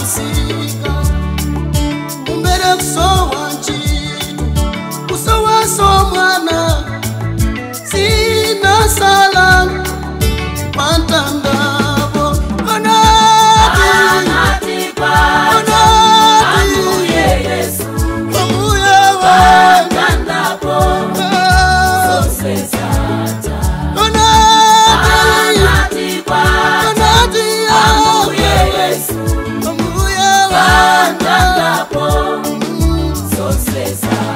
sika umbere kusowa nchitu kusowa somwana sina sala pantandavo onati amuye Yesu amuye pantandavo sosesata onati amuye Yesu amuye pantandavo sosesata.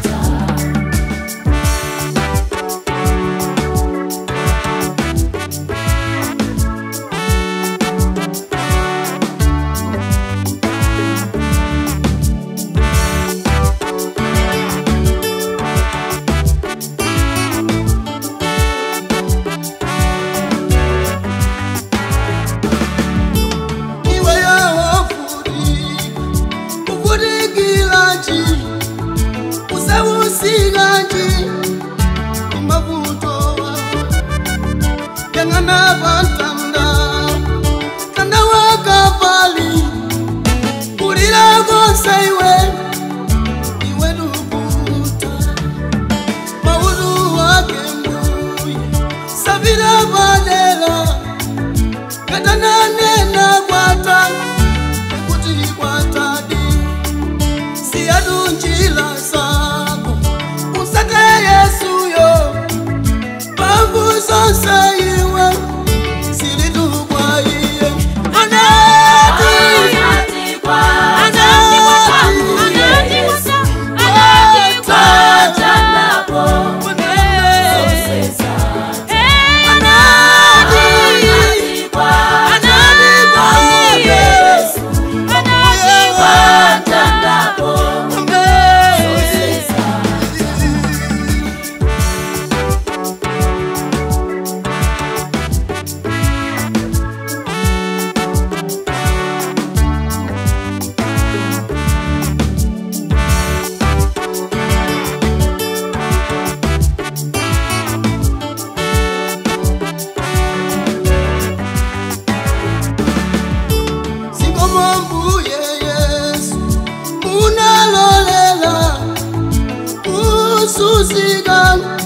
Usiganji mavuto yangana bantanda kanda wakavali kurira gonsaiwe iwe nubuta maulu wake mbuye sabira badela katana nena kwata kuti kwatadi siadunjila Yesu yo Bangu sosaiwe Silidu kwa iye Anati kwa Janapo Sosesa Anati kwa Yesu kwa Janapo Susigan